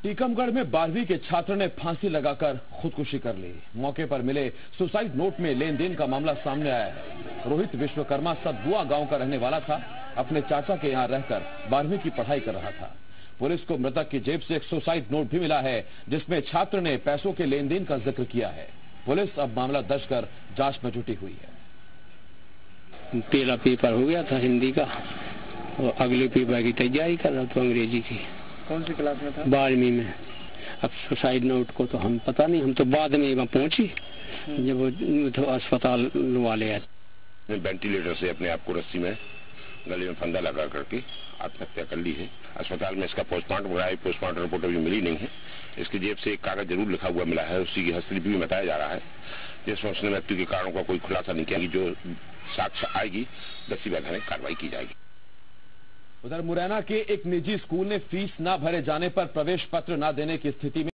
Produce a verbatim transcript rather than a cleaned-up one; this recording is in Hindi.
टीकमगढ़ में बारहवीं के छात्र ने फांसी लगाकर खुदकुशी कर ली। मौके पर मिले सुसाइड नोट में लेन देन का मामला सामने आया है। रोहित विश्वकर्मा सतबुआ गांव का रहने वाला था। अपने चाचा के यहां रहकर बारहवीं की पढ़ाई कर रहा था। पुलिस को मृतक की जेब से एक सुसाइड नोट भी मिला है, जिसमें छात्र ने पैसों के लेन देन का जिक्र किया है। पुलिस अब मामला दर्ज कर जांच में जुटी हुई है। पहला पेपर हो गया था हिंदी का और अगले पेपर की तैयारी कर रहा था अंग्रेजी की। कौन सी क्लास में था? बारहवीं में। अब सुसाइड नोट को तो हम पता नहीं, हम तो बाद में वहाँ पहुंची जब वो तो अस्पताल वाले आए। वेंटिलेटर से अपने आप को रस्सी में गले में फंदा लगा करके आत्महत्या कर ली है। अस्पताल में इसका पोस्टमार्टम कराया, पोस्टमार्टम रिपोर्ट अभी मिली नहीं है। इसकी जेब से एक कागज जरूर लिखा हुआ मिला है, उसी की हस्तलिपि भी बताया जा रहा है, जिसमें उसने मृत्यु के कारणों का कोई खुलासा नहीं किया। जो साक्ष्य आएगी दसी बधाने कार्रवाई की जाएगी। उधर मुरैना के एक निजी स्कूल ने फीस न भरे जाने पर प्रवेश पत्र न देने की स्थिति में